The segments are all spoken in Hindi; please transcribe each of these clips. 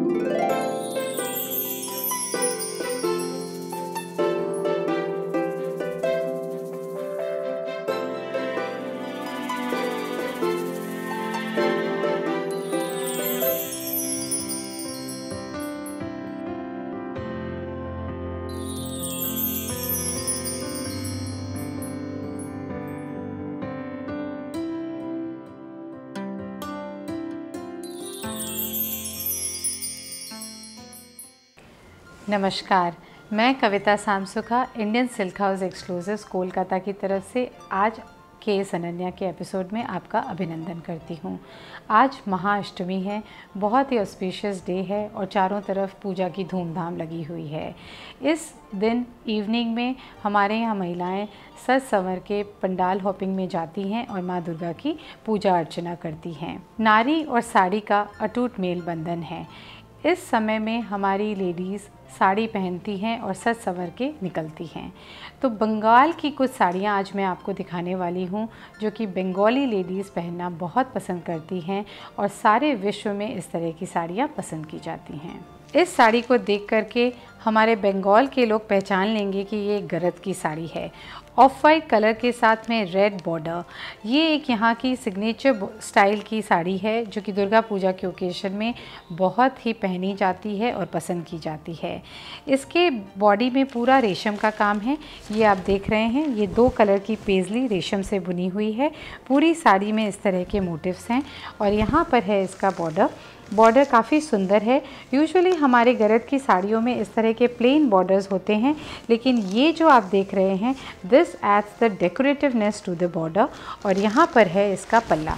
नमस्कार, मैं Kavita Samsukha Indian silk house exclusives Kolkata की तरफ से आज के अनन्या के एपिसोड में आपका अभिनंदन करती हूँ। आज महाअष्टमी है, बहुत ही ऑस्पिशियस डे है और चारों तरफ पूजा की धूमधाम लगी हुई है। इस दिन इवनिंग में हमारे यहाँ महिलाएं सज संवर के पंडाल हॉपिंग में जाती हैं और माँ दुर्गा की पूजा अर्चना करती हैं। नारी और साड़ी का अटूट मेल बंधन है। इस समय में हमारी लेडीज़ साड़ी पहनती हैं और सज संवर के निकलती हैं। तो बंगाल की कुछ साड़ियाँ आज मैं आपको दिखाने वाली हूँ जो कि बंगाली लेडीज़ पहनना बहुत पसंद करती हैं और सारे विश्व में इस तरह की साड़ियाँ पसंद की जाती हैं। इस साड़ी को देख करके हमारे बंगाल के लोग पहचान लेंगे कि ये गरत की साड़ी है। ऑफ वाइट कलर के साथ में रेड बॉर्डर, ये एक यहाँ की सिग्नेचर स्टाइल की साड़ी है जो कि दुर्गा पूजा के ओकेजन में बहुत ही पहनी जाती है और पसंद की जाती है। इसके बॉडी में पूरा रेशम का काम है। ये आप देख रहे हैं, ये 2 कलर की पेजली रेशम से बुनी हुई है। पूरी साड़ी में इस तरह के मोटिव्स हैं और यहाँ पर है इसका बॉर्डर काफ़ी सुंदर है। यूजुअली हमारे गरत की साड़ियों में इस तरह के प्लेन बॉर्डर्स होते हैं, लेकिन ये जो आप देख रहे हैं this adds the decorativeness to the border. और यहाँ पर है इसका पल्ला।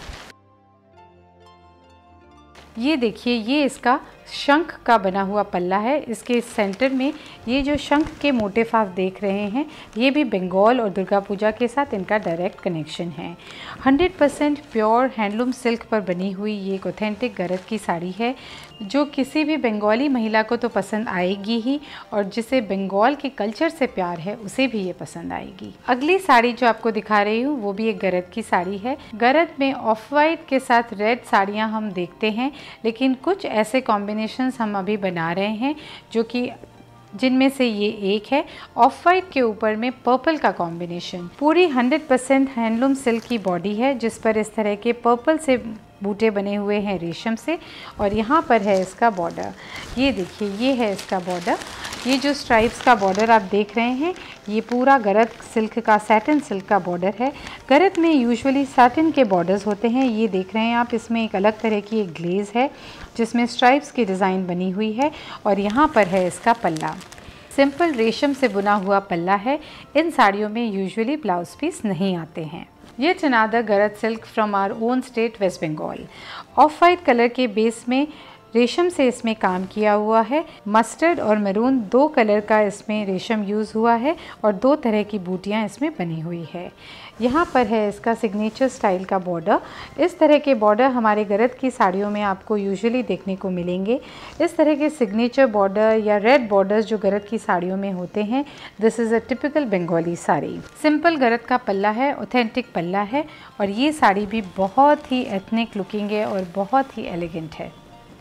ये देखिए, ये इसका शंख का बना हुआ पल्ला है। इसके सेंटर में ये जो शंख के मोटिफ आप देख रहे हैं, ये भी बंगाल और दुर्गा पूजा के साथ इनका डायरेक्ट कनेक्शन है। 100% प्योर हैंडलूम सिल्क पर बनी हुई ये एक ऑथेंटिक गरत की साड़ी है जो किसी भी बंगाली महिला को तो पसंद आएगी ही, और जिसे बंगाल के कल्चर से प्यार है उसे भी ये पसंद आएगी। अगली साड़ी जो आपको दिखा रही हूँ वो भी एक गरत की साड़ी है। गरत में ऑफ वाइट के साथ रेड साड़ियाँ हम देखते हैं, लेकिन कुछ ऐसे कॉम्बिनेशंस हम अभी बना रहे हैं जो कि जिनमें से ये एक है ऑफ वाइट के ऊपर में पर्पल का कॉम्बिनेशन। पूरी 100% हैंडलूम सिल्क की बॉडी है जिस पर इस तरह के पर्पल से बूटे बने हुए हैं रेशम से, और यहाँ पर है इसका बॉर्डर। ये देखिए, ये है इसका बॉर्डर। ये जो स्ट्राइप्स का बॉर्डर आप देख रहे हैं ये पूरा गरत सिल्क का, सैटिन सिल्क का बॉर्डर है। गरत में यूजुअली सैटिन के बॉर्डर्स होते हैं। ये देख रहे हैं आप, इसमें एक अलग तरह की एक ग्लेज़ है जिसमें स्ट्राइप्स की डिज़ाइन बनी हुई है। और यहाँ पर है इसका पल्ला। सिंपल रेशम से बुना हुआ पल्ला है। इन साड़ियों में यूजुअली ब्लाउज पीस नहीं आते हैं। Yet another Garad silk from our own state West Bengal. Of white colour के बेस में रेशम से इसमें काम किया हुआ है। मस्टर्ड और मैरून 2 कलर का इसमें रेशम यूज़ हुआ है और 2 तरह की बूटियाँ इसमें बनी हुई है। यहाँ पर है इसका सिग्नेचर स्टाइल का बॉर्डर। इस तरह के बॉर्डर हमारे गरत की साड़ियों में आपको यूजुअली देखने को मिलेंगे। इस तरह के सिग्नेचर बॉर्डर या रेड बॉर्डर्स जो गरत की साड़ियों में होते हैं, this is a typical Bengali sari. Simple Garad का पल्ला है, ऑथेंटिक पल्ला है, और ये साड़ी भी बहुत ही एथनिक लुकिंग है और बहुत ही एलिगेंट है।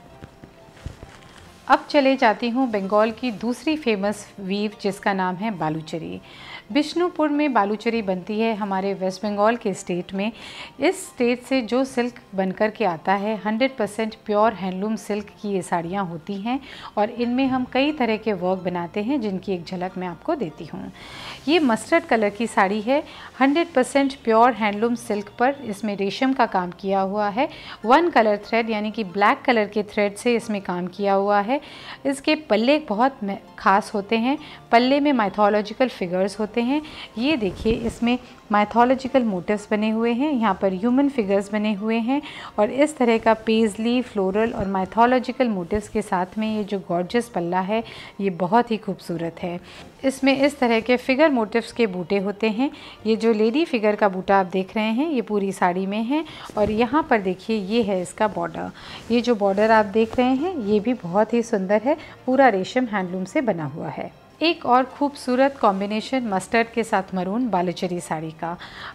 अब चले जाती हूँ बंगाल की दूसरी फेमस वीव जिसका नाम है बालूचरी। बिष्णुपुर में बालूचरी बनती है हमारे वेस्ट बंगाल के स्टेट में। इस स्टेट से जो सिल्क बनकर के आता है 100% प्योर हैंडलूम सिल्क की ये साड़ियाँ होती हैं और इनमें हम कई तरह के वर्क बनाते हैं जिनकी एक झलक मैं आपको देती हूँ। ये मस्टर्ड कलर की साड़ी है, 100% प्योर हैंडलूम सिल्क पर इसमें रेशम का काम किया हुआ है। 1 कलर थ्रेड यानी कि ब्लैक कलर के थ्रेड से इसमें काम किया हुआ है। इसके पल्ले बहुत खास होते हैं। पल्ले में माइथोलॉजिकल फिगर्स होते हैं। ये देखिए, इसमें माइथोलॉजिकल मोटिव्स बने हुए हैं, यहाँ पर ह्यूमन फिगर्स बने हुए हैं और इस तरह का पेजली, फ्लोरल और माइथोलॉजिकल मोटिव्स के साथ में ये जो गॉर्जियस पल्ला है ये बहुत ही खूबसूरत है। इसमें इस तरह के फिगर मोटिव्स के बूटे होते हैं। ये जो लेडी फिगर का बूटा आप देख रहे हैं ये पूरी साड़ी में है और यहाँ पर देखिए ये है इसका बॉर्डर। ये जो बॉर्डर आप देख रहे हैं ये भी बहुत ही सुंदर है, पूरा रेशम हैंडलूम से बना हुआ है। एक और खूबसूरत कॉम्बिनेशन मस्टर्ड के साथ मरून बालूचरी साड़ी का।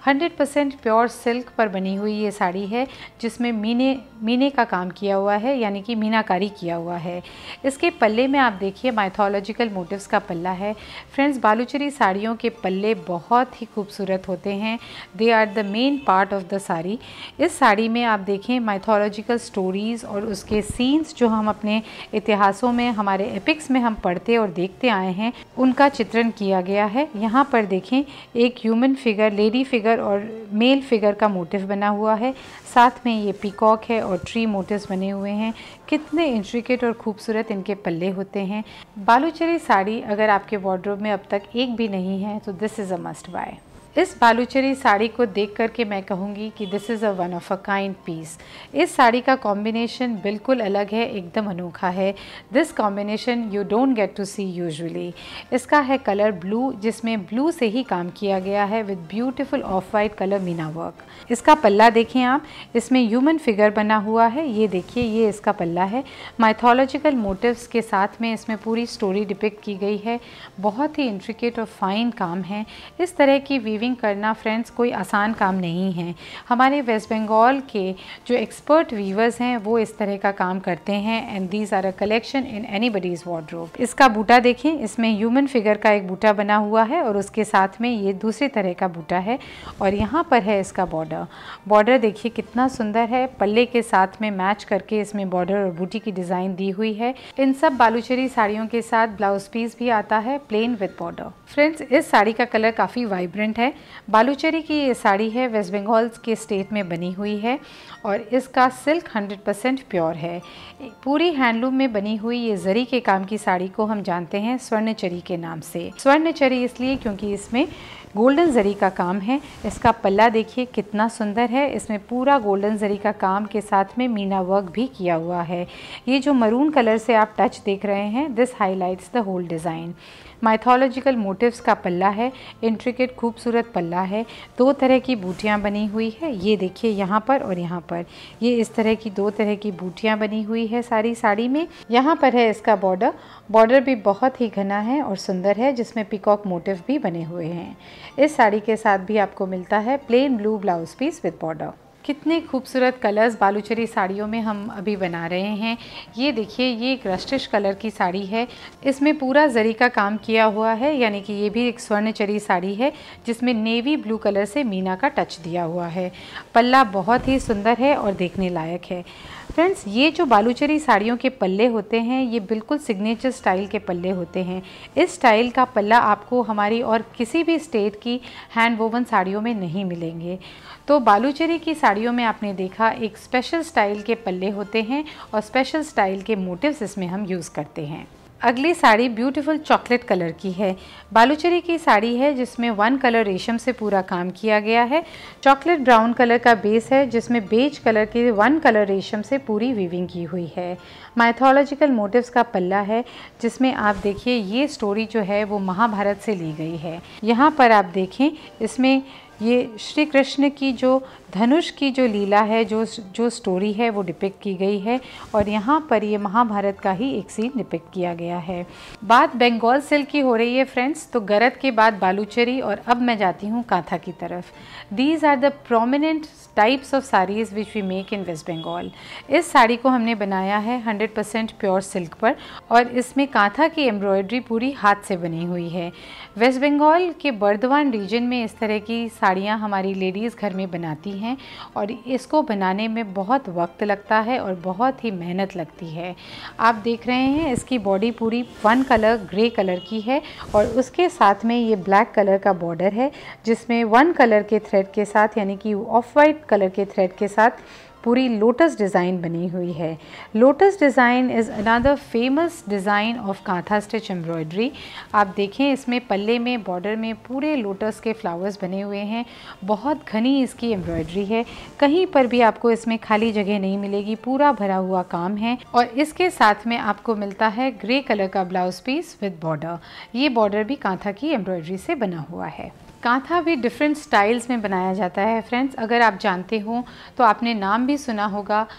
100% प्योर सिल्क पर बनी हुई ये साड़ी है जिसमें मीने का काम किया हुआ है, यानी कि मीनाकारी किया हुआ है। इसके पल्ले में आप देखिए माइथोलॉजिकल मोटिव्स का पल्ला है। फ्रेंड्स, बालूचरी साड़ियों के पल्ले बहुत ही खूबसूरत होते हैं। They are the main part of the sari. इस साड़ी में आप देखें माइथोलॉजिकल स्टोरीज़ और उसके सीन्स जो हम अपने इतिहासों में, हमारे एपिक्स में हम पढ़ते और देखते आए हैं, उनका चित्रण किया गया है। यहाँ पर देखें एक ह्यूमन फिगर, लेडी फिगर और मेल फिगर का मोटिव बना हुआ है। साथ में ये पीकॉक है और ट्री मोटिव्स बने हुए हैं। कितने इंट्रिकेट और खूबसूरत इनके पल्ले होते हैं। बालूचरी साड़ी अगर आपके वार्डरोब में अब तक एक भी नहीं है तो this is a must buy. इस बालूचरी साड़ी को देख कर के मैं कहूँगी कि this is a one of a kind piece. इस साड़ी का कॉम्बिनेशन बिल्कुल अलग है, एकदम अनोखा है। This combination you don't get to see usually. इसका है कलर ब्लू, जिसमें ब्लू से ही काम किया गया है with beautiful off white colour meena work. इसका पल्ला देखें आप, इसमें ह्यूमन फिगर बना हुआ है। ये देखिए, ये इसका पल्ला है। माइथोलॉजिकल मोटिव्स के साथ में इसमें पूरी स्टोरी डिपिक्ट की गई है। बहुत ही इंट्रिकेट और फाइन काम है। इस तरह की वीविंग करना फ्रेंड्स कोई आसान काम नहीं है। हमारे वेस्ट बंगाल के जो एक्सपर्ट वीवर्स हैं वो इस तरह का काम करते हैं and these are a collection in anybody's wardrobe. इसका बूटा देखें, इसमें ह्यूमन फिगर का एक बूटा बना हुआ है और उसके साथ में ये दूसरी तरह का बूटा है और यहाँ पर है इसका बॉर्डर देखिए कितना सुंदर है। पल्ले के साथ में मैच करके इसमें बॉर्डर और बूटी की डिज़ाइन दी हुई है। इन सब बालूचरी साड़ियों के साथ ब्लाउज पीस भी आता है प्लेन विद बॉर्डर। फ्रेंड्स, इस साड़ी का कलर काफ़ी वाइब्रेंट है। बालूचरी की ये साड़ी है, वेस्ट बंगाल के स्टेट में बनी हुई है और इसका सिल्क 100% प्योर है। पूरी हैंडलूम में बनी हुई ये जरी के काम की साड़ी को हम जानते हैं स्वर्णचरी के नाम से। स्वर्णचरी इसलिए क्योंकि इसमें गोल्डन जरी का काम है। इसका पल्ला देखिए कितना सुंदर है। इसमें पूरा गोल्डन जरी का काम के साथ में मीना वर्क भी किया हुआ है। ये जो मरून कलर से आप टच देख रहे हैं, this highlights the whole design. Mythological motives का पल्ला है, इंट्रिकेट खूबसूरत पल्ला है। दो तरह की बूटियां बनी हुई है। ये देखिए यहाँ पर और यहाँ पर, ये इस तरह की दो तरह की बूटियां बनी हुई है सारी साड़ी में। यहाँ पर है इसका बॉर्डर भी बहुत ही घना है और सुंदर है, जिसमें पीकॉक मोटिव भी बने हुए हैं। इस साड़ी के साथ भी आपको मिलता है plain blue blouse piece with border. कितने खूबसूरत कलर्स बालूचरी साड़ियों में हम अभी बना रहे हैं। ये देखिए, ये एक रस्टिश कलर की साड़ी है। इसमें पूरा जरी का काम किया हुआ है, यानी कि ये भी एक स्वर्णचरी साड़ी है जिसमें नेवी ब्लू कलर से मीना का टच दिया हुआ है। पल्ला बहुत ही सुंदर है और देखने लायक है। फ्रेंड्स, ये जो बालूचरी साड़ियों के पल्ले होते हैं ये बिल्कुल सिग्नेचर स्टाइल के पल्ले होते हैं। इस स्टाइल का पल्ला आपको हमारी और किसी भी स्टेट की हैंड वोवन साड़ियों में नहीं मिलेंगे। तो बालूचरी की साड़ियों में आपने देखा एक स्पेशल स्टाइल के पल्ले होते हैं और स्पेशल स्टाइल के मोटिव्स इसमें हम यूज़ करते हैं। अगली साड़ी ब्यूटीफुल चॉकलेट कलर की है। बालूचरी की साड़ी है जिसमें वन कलर रेशम से पूरा काम किया गया है। चॉकलेट ब्राउन कलर का बेस है जिसमें बेज कलर के वन कलर रेशम से पूरी वीविंग की हुई है। माइथोलॉजिकल मोटिव्स का पल्ला है जिसमें आप देखिए ये स्टोरी जो है वो महाभारत से ली गई है। यहाँ पर आप देखें, इसमें ये श्री कृष्ण की जो धनुष की जो लीला है, जो स्टोरी है वो डिपिक्ट की गई है और यहाँ पर ये महाभारत का ही एक सीन डिपिक्ट किया गया है। बात बंगाल सिल्क की हो रही है फ्रेंड्स, तो गरत के बाद बालूचरी और अब मैं जाती हूँ कांथा की तरफ। These are the prominent types of saris which we make in West Bengal. इस साड़ी को हमने बनाया है 100% प्योर सिल्क पर और इसमें कांथा की एम्ब्रॉयडरी पूरी हाथ से बनी हुई है। वेस्ट बंगाल के बर्दवान रीजन में इस तरह की साड़ियाँ हमारी लेडीज़ घर में बनाती हैं और इसको बनाने में बहुत वक्त लगता है और बहुत ही मेहनत लगती है। आप देख रहे हैं इसकी बॉडी पूरी वन कलर ग्रे कलर की है और उसके साथ में ये ब्लैक कलर का बॉर्डर है जिसमें वन कलर के थ्रेड के साथ, यानी कि ऑफ वाइट कलर के थ्रेड के साथ पूरी लोटस डिज़ाइन बनी हुई है। Lotus design is another famous design of kantha stitch embroidery. आप देखें इसमें पल्ले में बॉर्डर में पूरे लोटस के फ्लावर्स बने हुए हैं। बहुत घनी इसकी एम्ब्रॉयडरी है, कहीं पर भी आपको इसमें खाली जगह नहीं मिलेगी, पूरा भरा हुआ काम है। और इसके साथ में आपको मिलता है ग्रे कलर का ब्लाउज पीस विद बॉर्डर। ये बॉर्डर भी कांथा की एम्ब्रॉयडरी से बना हुआ है। कांथा भी डिफरेंट स्टाइल्स में बनाया जाता है फ्रेंड्स। अगर आप जानते हो तो आपने नाम भी सुना होगा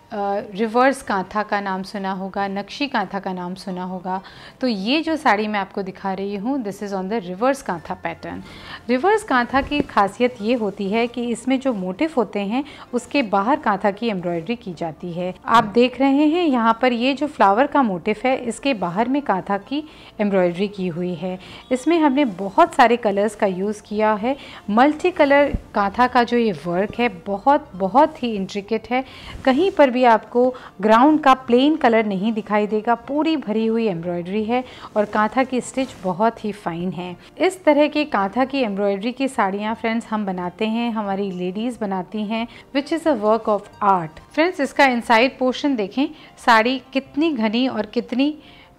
रिवर्स कांथा का नाम सुना होगा, नक्शी कांथा का नाम सुना होगा। तो ये जो साड़ी मैं आपको दिखा रही हूँ, this is on the reverse kantha pattern. Reverse kantha की खासियत ये होती है कि इसमें जो मोटिफ होते हैं उसके बाहर कांथा की एम्ब्रॉयडरी की जाती है। आप देख रहे हैं यहाँ पर ये जो फ्लावर का मोटिफ है, इसके बाहर में कांथा की एम्ब्रॉयडरी की हुई है। इसमें हमने बहुत सारे कलर्स का यूज़ किया है। मल्टी कलर कांथा का जो ये वर्क है बहुत ही इंट्रिकेट है। कहीं पर भी आपको ग्राउंड का प्लेन कलर नहीं दिखाई देगा, पूरी भरी हुई एम्ब्रॉयडरी है और कांथा की स्टिच बहुत ही फाइन है। इस तरह के कांथा की एम्ब्रॉयडरी की साड़ियाँ फ्रेंड्स हम बनाते हैं, हमारी लेडीज़ बनाती हैं, which is a work of art. Friends इसका इनसाइड पोर्शन देखें, साड़ी कितनी घनी और कितनी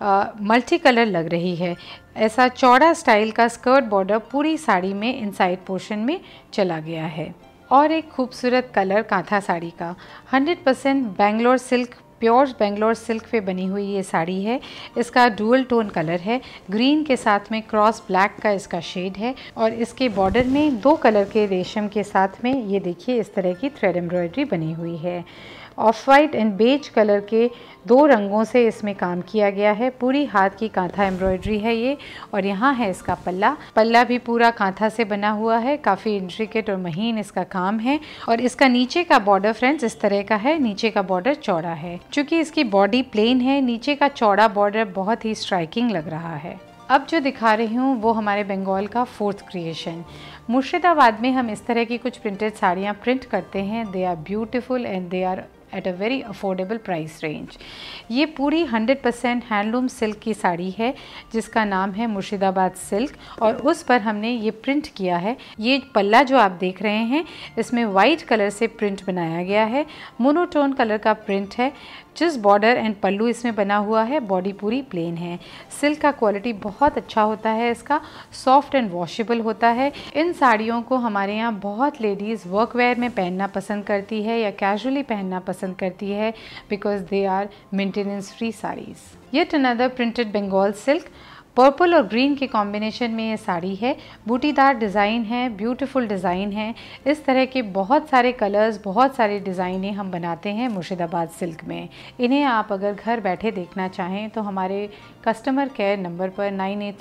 मल्टी कलर लग रही है। ऐसा चौड़ा स्टाइल का स्कर्ट बॉर्डर पूरी साड़ी में इनसाइड पोर्शन में चला गया है। और एक खूबसूरत कलर कांथा साड़ी का 100% Bangalore silk, pure Bangalore silk पे बनी हुई ये साड़ी है। इसका डुअल टोन कलर है, ग्रीन के साथ में क्रॉस ब्लैक का इसका शेड है और इसके बॉर्डर में 2 कलर के रेशम के साथ में ये देखिए इस तरह की थ्रेड एम्ब्रॉयडरी बनी हुई है। Off white and beige colour के 2 रंगों से इसमें काम किया गया है। पूरी हाथ की कांथा एम्ब्रॉयडरी है ये। और यहाँ है इसका पल्ला भी पूरा कांथा से बना हुआ है, काफ़ी इंट्रिकेट और महीन इसका काम है। और इसका नीचे का बॉर्डर फ्रेंड्स इस तरह का है, नीचे का बॉर्डर चौड़ा है। चूँकि इसकी बॉडी प्लेन है, नीचे का चौड़ा बॉर्डर बहुत ही स्ट्राइकिंग लग रहा है। अब जो दिखा रही हूँ वो हमारे बंगाल का 4th क्रिएशन। मुर्शिदाबाद में हम इस तरह की कुछ प्रिंटेड साड़ियाँ प्रिंट करते हैं। They are beautiful and they are at a very affordable price range. ये पूरी 100% हैंडलूम सिल्क की साड़ी है जिसका नाम है मुर्शिदाबाद सिल्क और उस पर हमने ये प्रिंट किया है। ये पल्ला जो आप देख रहे हैं इसमें वाइट कलर से प्रिंट बनाया गया है, मोनोटोन कलर का प्रिंट है। जिस बॉर्डर एंड पल्लू इसमें बना हुआ है, बॉडी पूरी प्लेन है। सिल्क का क्वालिटी बहुत अच्छा होता है, इसका सॉफ्ट एंड वॉशेबल होता है। इन साड़ियों को हमारे यहाँ बहुत लेडीज़ वर्क वेयर में पहनना पसंद करती है या कैजुअली पहनना पसंद करती है, because they are maintenance free saris. Yet another printed Bengal silk, purple और ग्रीन के कॉम्बिनेशन में ये साड़ी है। बूटीदार डिज़ाइन है, ब्यूटीफुल डिज़ाइन है। इस तरह के बहुत सारे कलर्स, बहुत सारी डिज़ाइनें हम बनाते हैं मुर्शिदाबाद सिल्क में। इन्हें आप अगर घर बैठे देखना चाहें तो हमारे कस्टमर केयर नंबर पर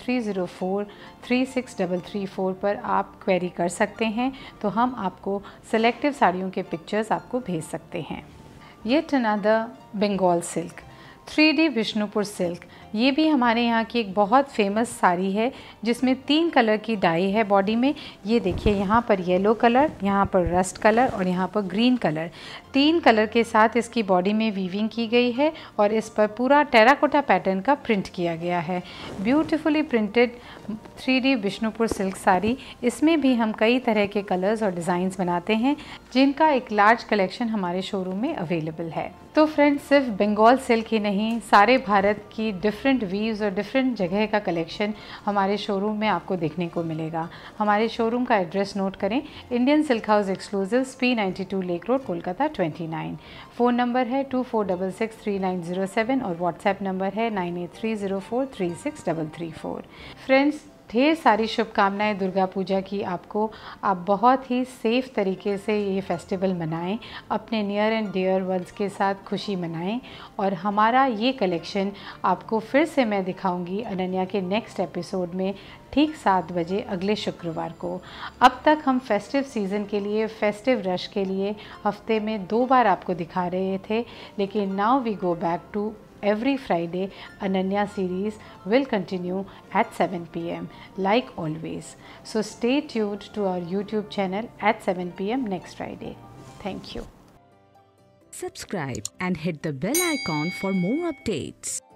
9830436334 पर आप क्वेरी कर सकते हैं, तो हम आपको सेलेक्टिव साड़ियों के पिक्चर्स आपको भेज सकते हैं। Yet another Bengal silk, 3D Vishnupur silk. ये भी हमारे यहाँ की एक बहुत फेमस साड़ी है जिसमें 3 कलर की डाई है बॉडी में। ये देखिए यहाँ पर येलो कलर, यहाँ पर रस्ट कलर और यहाँ पर ग्रीन कलर, 3 कलर के साथ इसकी बॉडी में वीविंग की गई है और इस पर पूरा टेराकोटा पैटर्न का प्रिंट किया गया है। Beautifully printed 3D Vishnupur silk sari. इसमें भी हम कई तरह के कलर्स और डिज़ाइंस बनाते हैं जिनका एक लार्ज कलेक्शन हमारे शोरूम में अवेलेबल है। तो फ्रेंड्स सिर्फ बंगाल सिल्क ही नहीं, सारे भारत की डिफरेंट वीव्स और डिफरेंट जगह का कलेक्शन हमारे शोरूम में आपको देखने को मिलेगा। हमारे शोरूम का एड्रेस नोट करें, Indian silk house exclusive, P92 lake road, Kolkata 29। Phone number है 24663907 और व्हाट्सएप नंबर है 9830436334। फ्रेंड्स ढेर सारी शुभकामनाएं दुर्गा पूजा की आपको। आप बहुत ही सेफ़ तरीके से ये फेस्टिवल मनाएं, अपने नियर एंड डियर वंस के साथ खुशी मनाएं। और हमारा ये कलेक्शन आपको फिर से मैं दिखाऊंगी अनन्या के नेक्स्ट एपिसोड में ठीक 7 बजे अगले शुक्रवार को। अब तक हम फेस्टिव सीज़न के लिए, फेस्टिव रश के लिए हफ्ते में 2 बार आपको दिखा रहे थे, लेकिन now we go back to every Friday. Ananya series will continue at 7 p.m. like always. So stay tuned to our YouTube channel at 7 p.m. next Friday. Thank you. Subscribe and hit the bell icon for more updates.